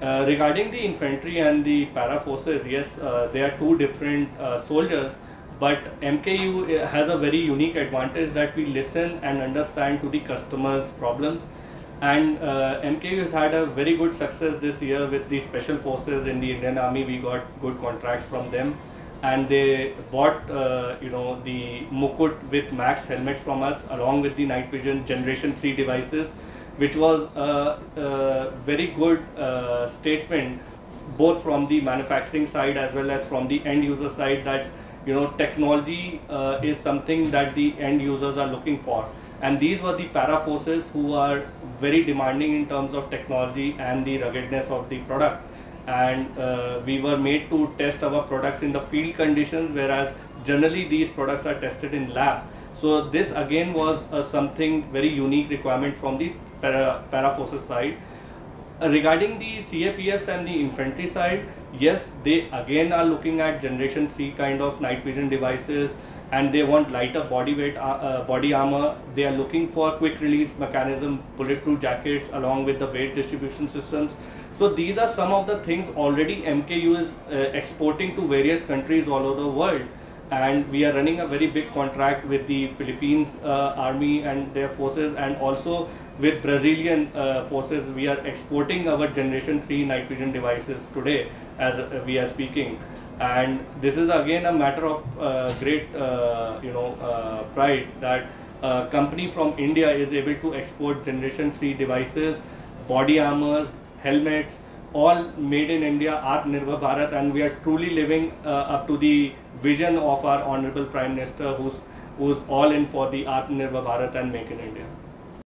Regarding the infantry and the para forces, yes, they are two different soldiers, but MKU has a very unique advantage that we listen and understand to the customers' problems. And MKU has had a very good success this year with the special forces in the Indian Army. We got good contracts from them, and they bought the Mukut with Max helmets from us along with the night vision Generation 3 devices, which was a very good statement both from the manufacturing side as well as from the end user side, that technology is something that the end users are looking for. And these were the para forces who are very demanding in terms of technology and the ruggedness of the product. And we were made to test our products in the field conditions, whereas generally these products are tested in lab. So this again was something very unique requirement from the para forces side. Regarding the CAPFs and the infantry side, yes, they again are looking at Generation 3 kind of night vision devices, and they want lighter body armor. They are looking for quick release mechanism, bulletproof jackets along with the weight distribution systems. So these are some of the things already MKU is exporting to various countries all over the world. And we are running a very big contract with the Philippines army and their forces, and also with Brazilian forces. We are exporting our Generation 3 night vision devices today as we are speaking. And this is again a matter of great pride that a company from India is able to export Generation 3 devices, body armors, helmets, all made in India, Atmanirbhar Bharat, and we are truly living up to the vision of our Honorable Prime Minister, who's all in for the Atmanirbhar Bharat and Make in India.